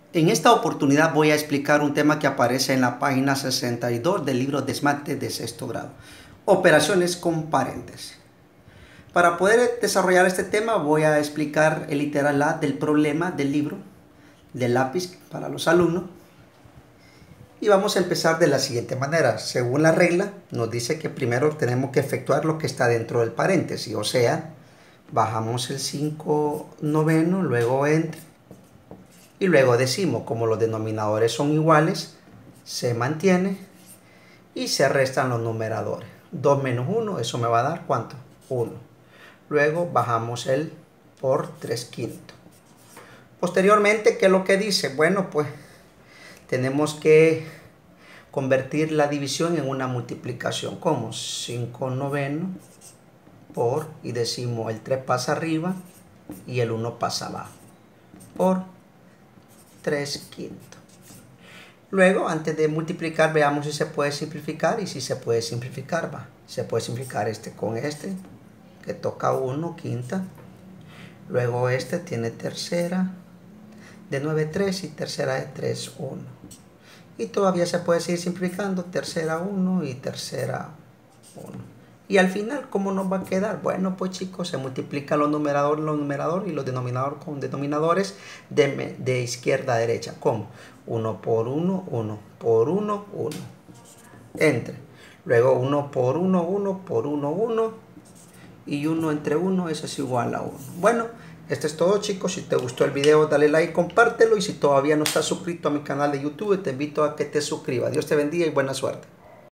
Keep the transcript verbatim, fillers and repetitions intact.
En esta oportunidad voy a explicar un tema que aparece en la página sesenta y dos del libro Desmate de sexto grado. Operaciones con paréntesis. Para poder desarrollar este tema voy a explicar el literal A del problema del libro, del lápiz para los alumnos. Y vamos a empezar de la siguiente manera. Según la regla, nos dice que primero tenemos que efectuar lo que está dentro del paréntesis. O sea, bajamos el cinco noveno, luego entre. Y luego decimos, como los denominadores son iguales, se mantiene y se restan los numeradores. dos menos uno, eso me va a dar ¿cuánto? uno. Luego bajamos el por tres quintos. Posteriormente, ¿qué es lo que dice? Bueno, pues tenemos que convertir la división en una multiplicación. ¿Cómo? cinco noveno por, y decimos el tres pasa arriba y el uno pasa abajo, por tres quintos. Luego, antes de multiplicar, veamos si se puede simplificar y si se puede simplificar, va. Se puede simplificar este con este, que toca uno, quinta. Luego este tiene tercera de nueve, tres y tercera de tres, uno. Y todavía se puede seguir simplificando, tercera uno y tercera uno. Y al final, ¿cómo nos va a quedar? Bueno, pues chicos, se multiplican los numeradores, los numeradores y los denominadores con denominadores de, de izquierda a derecha. ¿Cómo? uno por uno, uno por uno, uno. Entre. Luego uno por uno, uno por uno, uno. Y uno entre uno, eso es igual a uno. Bueno, esto es todo, chicos. Si te gustó el video, dale like, compártelo. Y si todavía no estás suscrito a mi canal de YouTube, te invito a que te suscribas. Dios te bendiga y buena suerte.